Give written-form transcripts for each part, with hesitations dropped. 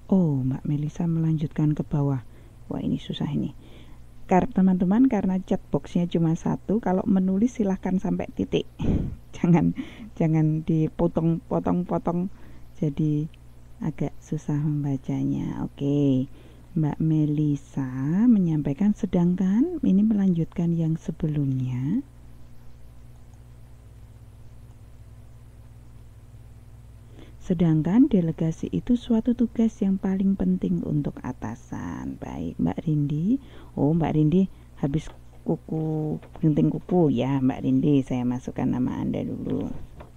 Oh, Mbak Melisa melanjutkan ke bawah. Wah, ini susah ini. Teman-teman, karena chat boxnya cuma satu, kalau menulis silahkan sampai titik. Jangan dipotong-potong, jadi agak susah membacanya. Oke, Mbak Melisa menyampaikan, sedangkan ini melanjutkan yang sebelumnya. Sedangkan delegasi itu suatu tugas yang paling penting untuk atasan. Baik, Mbak Rindi. Oh, Mbak Rindi habis gunting kuku ya, Mbak Rindi. Saya masukkan nama Anda dulu.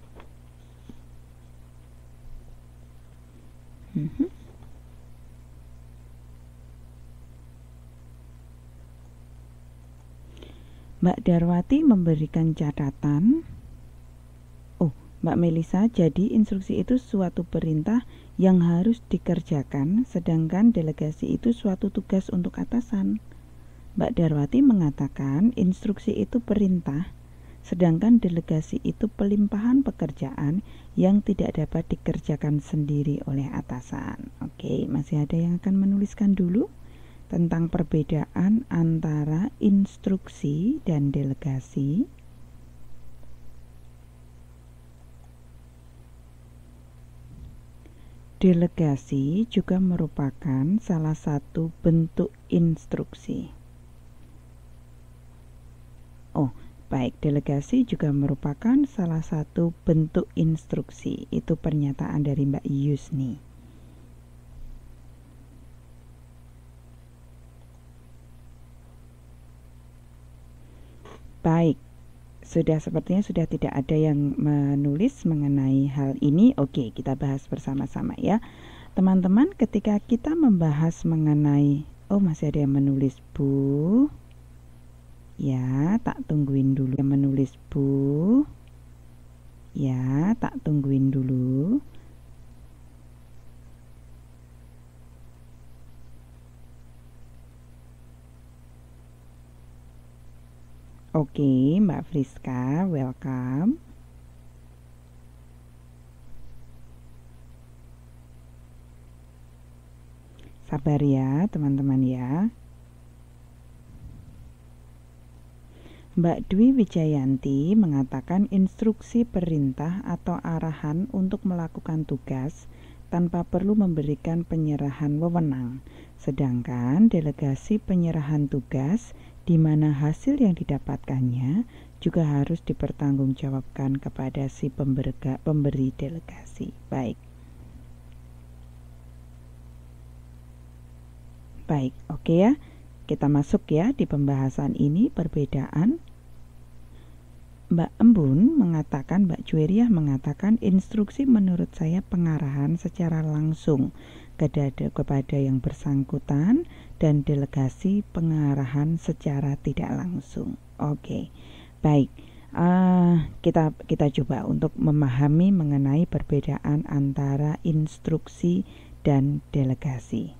Mbak Darwati memberikan catatan. Oh, Mbak Melisa, jadi instruksi itu suatu perintah yang harus dikerjakan, sedangkan delegasi itu suatu tugas untuk atasan. Mbak Darwati mengatakan instruksi itu perintah, sedangkan delegasi itu pelimpahan pekerjaan yang tidak dapat dikerjakan sendiri oleh atasan. Oke, masih ada yang akan menuliskan dulu tentang perbedaan antara instruksi dan delegasi? Delegasi juga merupakan salah satu bentuk instruksi. Oh, baik, delegasi juga merupakan salah satu bentuk instruksi. Itu pernyataan dari Mbak Yusni. Baik, sepertinya sudah tidak ada yang menulis mengenai hal ini. Oke, kita bahas bersama-sama ya. Teman-teman, ketika kita membahas mengenai, oh masih ada yang menulis Bu. Ya, tak tungguin dulu yang menulis Bu. Ya, tak tungguin dulu. Oke, Mbak Friska, welcome. Sabar ya, teman-teman ya. Mbak Dwi Wijayanti mengatakan instruksi perintah atau arahan untuk melakukan tugas tanpa perlu memberikan penyerahan wewenang, sedangkan delegasi penyerahan tugas di mana hasil yang didapatkannya juga harus dipertanggungjawabkan kepada si pemberi delegasi. Baik, oke ya. Kita masuk ya di pembahasan ini, perbedaan. Mbak Embun mengatakan, Mbak Jueriah mengatakan instruksi menurut saya pengarahan secara langsung kepada yang bersangkutan, dan delegasi pengarahan secara tidak langsung. Oke, baik. Kita coba untuk memahami mengenai perbedaan antara instruksi dan delegasi.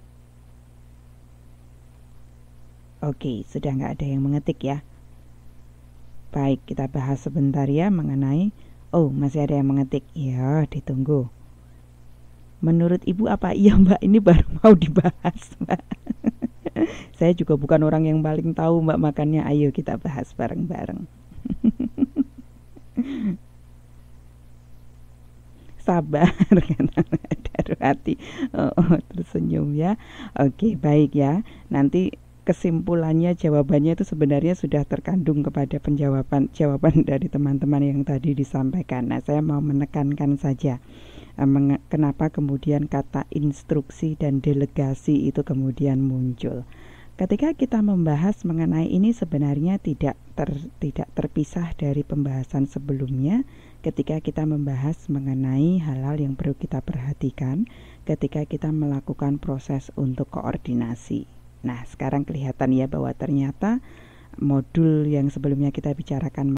Oke, sudah nggak ada yang mengetik ya. Baik, kita bahas sebentar ya mengenai. Oh, masih ada yang mengetik. Ya, ditunggu. Menurut Ibu apa? Iya Mbak, ini baru mau dibahas Mbak. Saya juga bukan orang yang paling tahu Mbak, makannya ayo kita bahas bareng-bareng. Sabar kata Darwati. Tersenyum ya. Oke, baik ya. Nanti kesimpulannya, jawabannya itu sebenarnya sudah terkandung kepada jawaban dari teman-teman yang tadi disampaikan. Nah, saya mau menekankan saja kenapa kemudian kata instruksi dan delegasi itu kemudian muncul. Ketika kita membahas mengenai ini sebenarnya tidak terpisah dari pembahasan sebelumnya ketika kita membahas mengenai hal-hal yang perlu kita perhatikan ketika kita melakukan proses untuk koordinasi. Nah, sekarang kelihatan ya bahwa ternyata modul yang sebelumnya kita bicarakan